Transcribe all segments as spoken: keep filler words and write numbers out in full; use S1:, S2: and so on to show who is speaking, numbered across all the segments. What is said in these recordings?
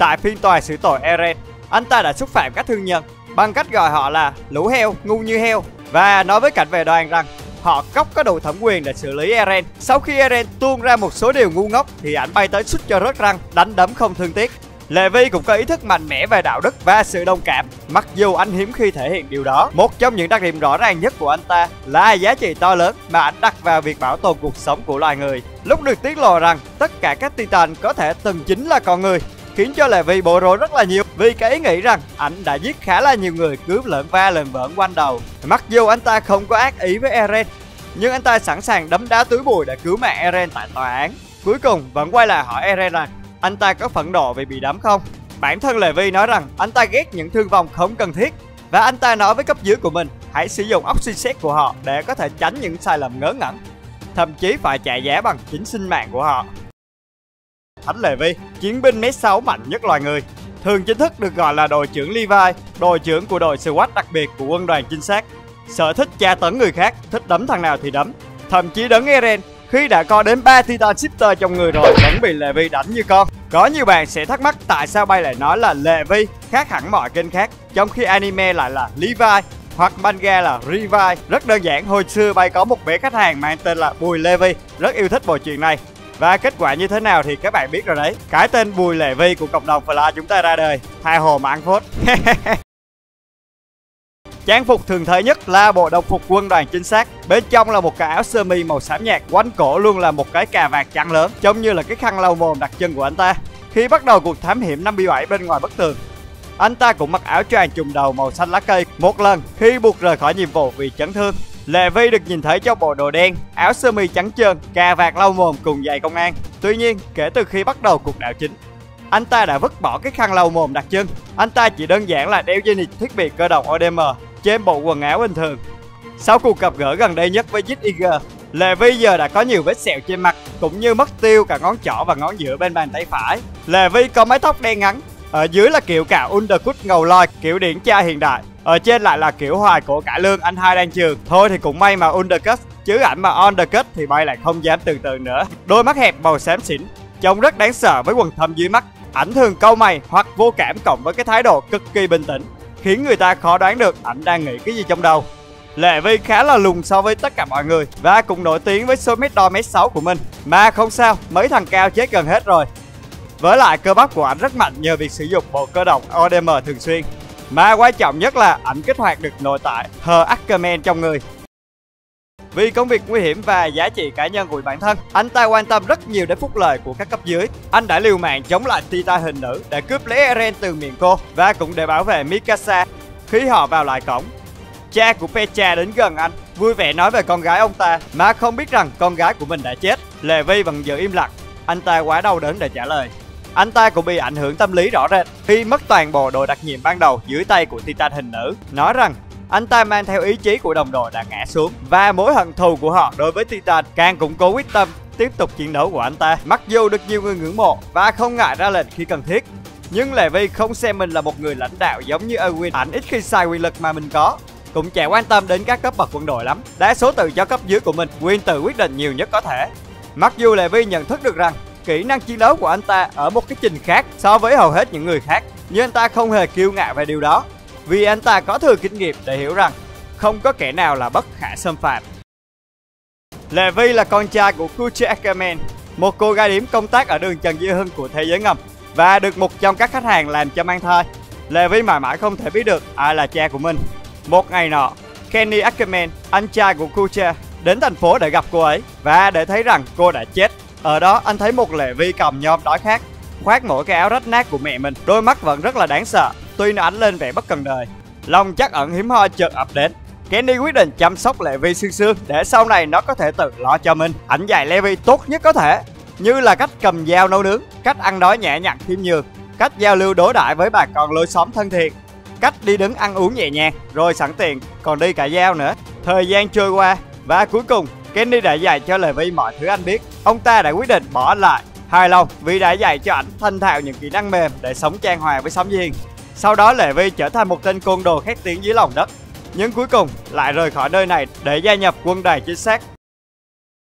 S1: Tại phiên tòa xử tội Eren, anh ta đã xúc phạm các thương nhân bằng cách gọi họ là lũ heo, ngu như heo và nói với cảnh vệ đoàn rằng họ cóc có đủ thẩm quyền để xử lý Eren. Sau khi Eren tuôn ra một số điều ngu ngốc thì anh bay tới sút cho rớt răng, đánh đấm không thương tiếc. Levi cũng có ý thức mạnh mẽ về đạo đức và sự đồng cảm, mặc dù anh hiếm khi thể hiện điều đó. Một trong những đặc điểm rõ ràng nhất của anh ta là giá trị to lớn mà anh đặt vào việc bảo tồn cuộc sống của loài người. Lúc được tiết lộ rằng tất cả các Titan có thể từng chính là con người, khiến cho Levi bối rối rất là nhiều vì cái ý nghĩ rằng anh đã giết khá là nhiều người, cướp lẫn va lởn vởn quanh đầu. Mặc dù anh ta không có ác ý với Eren, nhưng anh ta sẵn sàng đấm đá túi bụi để cứu mạng Eren tại tòa án. Cuối cùng vẫn quay lại hỏi Eren rằng anh ta có phẫn nộ vì bị đấm không. Bản thân Levi nói rằng anh ta ghét những thương vong không cần thiết, và anh ta nói với cấp dưới của mình hãy sử dụng óc suy xét của họ để có thể tránh những sai lầm ngớ ngẩn, thậm chí phải trả giá bằng chính sinh mạng của họ. Thánh Levi, chiến binh mét sáu mạnh nhất loài người, thường chính thức được gọi là đội trưởng Levi, đội trưởng của đội SWAT đặc biệt của quân đoàn chính xác. Sở thích tra tấn người khác, thích đấm thằng nào thì đấm, thậm chí đấm Eren khi đã có đến ba Titan Shifter trong người rồi vẫn bị Levi đánh như con. Có nhiều bạn sẽ thắc mắc tại sao Bay lại nói là Levi khác hẳn mọi kênh khác, trong khi anime lại là Levi hoặc manga là Levi. Rất đơn giản, hồi xưa Bay có một bé khách hàng mang tên là Bùi Levi, rất yêu thích bộ truyện này. Và kết quả như thế nào thì các bạn biết rồi đấy. Cái tên Bùi Levi của cộng đồng Fla chúng ta ra đời, tha hồ mà ăn phốt. Trang phục thường thấy nhất là bộ đồng phục quân đoàn chính xác. Bên trong là một cái áo sơ mi màu xám nhạt, quanh cổ luôn là một cái cà vạt trắng lớn, trông như là cái khăn lau mồm đặc trưng của anh ta. Khi bắt đầu cuộc thám hiểm năm bảy bên ngoài bức tường, anh ta cũng mặc áo choàng trùm đầu màu xanh lá cây một lần khi buộc rời khỏi nhiệm vụ vì chấn thương. Levi được nhìn thấy trong bộ đồ đen, áo sơ mi trắng trơn, cà vạt lau mồm cùng giày công an. Tuy nhiên, kể từ khi bắt đầu cuộc đảo chính, anh ta đã vứt bỏ cái khăn lau mồm đặc trưng. Anh ta chỉ đơn giản là đeo unit thiết bị cơ động o đê em trên bộ quần áo bình thường. Sau cuộc gặp gỡ gần đây nhất với Zig Eager, Levi giờ đã có nhiều vết sẹo trên mặt, cũng như mất tiêu cả ngón trỏ và ngón giữa bên bàn tay phải. Levi có mái tóc đen ngắn, ở dưới là kiểu cạo undercut ngầu loi, kiểu điển trai hiện đại. Ở trên lại là kiểu hoài cổ cải lương anh hai đang trường. Thôi thì cũng may mà undercut, chứ ảnh mà undercut thì Bay lại không dám tưởng tượng nữa. Đôi mắt hẹp màu xám xỉn, trông rất đáng sợ với quầng thâm dưới mắt. Ảnh thường cau mày hoặc vô cảm cộng với cái thái độ cực kỳ bình tĩnh, khiến người ta khó đoán được ảnh đang nghĩ cái gì trong đầu. Levi khá là lùn so với tất cả mọi người và cũng nổi tiếng với số mét đo mét sáu của mình. Mà không sao, mấy thằng cao chết gần hết rồi. Với lại cơ bắp của ảnh rất mạnh nhờ việc sử dụng bộ cơ động o đê em thường xuyên. Mà quan trọng nhất là ảnh kích hoạt được nội tại Her Ackerman trong người. Vì công việc nguy hiểm và giá trị cá nhân của bản thân, anh ta quan tâm rất nhiều đến phúc lợi của các cấp dưới. Anh đã liều mạng chống lại Titan hình nữ để cướp lấy Eren từ miệng cô, và cũng để bảo vệ Mikasa khi họ vào lại cổng. Cha của Pecha đến gần anh, vui vẻ nói về con gái ông ta, mà không biết rằng con gái của mình đã chết. Levi vẫn giữ im lặng, anh ta quá đau đớn để trả lời. Anh ta cũng bị ảnh hưởng tâm lý rõ rệt khi mất toàn bộ đội đặc nhiệm ban đầu dưới tay của Titan hình nữ, nói rằng anh ta mang theo ý chí của đồng đội đã ngã xuống, và mối hận thù của họ đối với Titan càng củng cố quyết tâm tiếp tục chiến đấu của anh ta. Mặc dù được nhiều người ngưỡng mộ và không ngại ra lệnh khi cần thiết, nhưng Levi không xem mình là một người lãnh đạo giống như Erwin. Ảnh ít khi xài quyền lực mà mình có, cũng chẳng quan tâm đến các cấp bậc quân đội lắm. Đa số tự cho cấp dưới của mình quyền tự quyết định nhiều nhất có thể. Mặc dù Levi nhận thức được rằng kỹ năng chiến đấu của anh ta ở một cái trình khác so với hầu hết những người khác, nhưng anh ta không hề kiêu ngạo về điều đó, vì anh ta có thừa kinh nghiệm để hiểu rằng không có kẻ nào là bất khả xâm phạm. Levi là con trai của Kuche Ackerman, một cô gái điếm công tác ở đường Trần Duy Hưng của thế giới ngầm, và được một trong các khách hàng làm cho mang thai. Levi mãi mãi không thể biết được ai là cha của mình. Một ngày nọ, Kenny Ackerman, anh trai của Kuche, đến thành phố để gặp cô ấy và để thấy rằng cô đã chết. Ở đó anh thấy một Levi còng nhom đói khát, khoác mỗi cái áo rách nát của mẹ mình. Đôi mắt vẫn rất là đáng sợ, tuy nó ánh lên vẻ bất cần đời. Lòng trắc ẩn hiếm hoi chợt ập đến. Kenny quyết định chăm sóc Levi xương xương để sau này nó có thể tự lo cho mình. Ảnh dạy Levi tốt nhất có thể, như là cách cầm dao nấu nướng, cách ăn nói nhẹ nhàng khiêm nhường, cách giao lưu đối đãi với bà con lối xóm thân thiện, cách đi đứng ăn uống nhẹ nhàng, rồi sẵn tiện còn đi cả dao nữa. Thời gian trôi qua và cuối cùng Kenny đã dạy cho Levi mọi thứ anh biết. Ông ta đã quyết định bỏ anh lại, hài lòng vì đã dạy cho ảnh thành thạo những kỹ năng mềm để sống chan hòa với xóm giềng. Sau đó Levi trở thành một tên côn đồ khét tiếng dưới lòng đất, nhưng cuối cùng lại rời khỏi nơi này để gia nhập quân đoàn chính xác.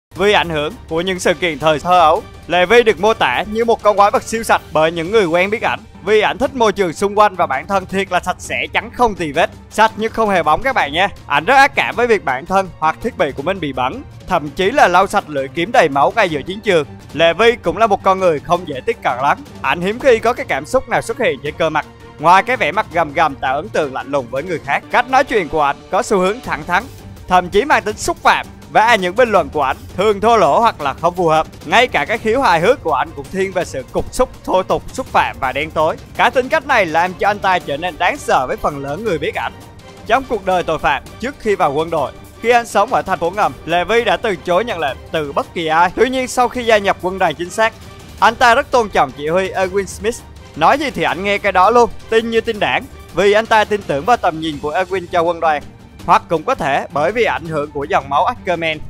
S1: Vì ảnh hưởng của những sự kiện thời thơ ấu, Levi được mô tả như một con quái vật siêu sạch bởi những người quen biết ảnh. Vì ảnh thích môi trường xung quanh và bản thân thiệt là sạch sẽ, trắng không tì vết, sạch nhưng không hề bóng các bạn nha. Ảnh rất ác cảm với việc bản thân hoặc thiết bị của mình bị bẩn, thậm chí là lau sạch lưỡi kiếm đầy máu ngay giữa chiến trường. Levi cũng là một con người không dễ tiếp cận lắm. Ảnh hiếm khi có cái cảm xúc nào xuất hiện trên cơ mặt, ngoài cái vẻ mặt gầm gầm tạo ấn tượng lạnh lùng với người khác. Cách nói chuyện của ảnh có xu hướng thẳng thắn, thậm chí mang tính xúc phạm, và những bình luận của ảnh thường thô lỗ hoặc là không phù hợp. Ngay cả cái khiếu hài hước của ảnh cũng thiên về sự cục xúc, thô tục, xúc phạm và đen tối. Cái tính cách này làm cho anh ta trở nên đáng sợ với phần lớn người biết ảnh. Trong cuộc đời tội phạm trước khi vào quân đội, khi anh sống ở thành phố ngầm, Levi đã từ chối nhận lệnh từ bất kỳ ai. Tuy nhiên sau khi gia nhập quân đoàn chính xác, anh ta rất tôn trọng chỉ huy Erwin Smith. Nói gì thì anh nghe cái đó luôn, tin như tin đảng, vì anh ta tin tưởng vào tầm nhìn của Erwin cho quân đoàn. Hoặc cũng có thể bởi vì ảnh hưởng của dòng máu Ackerman.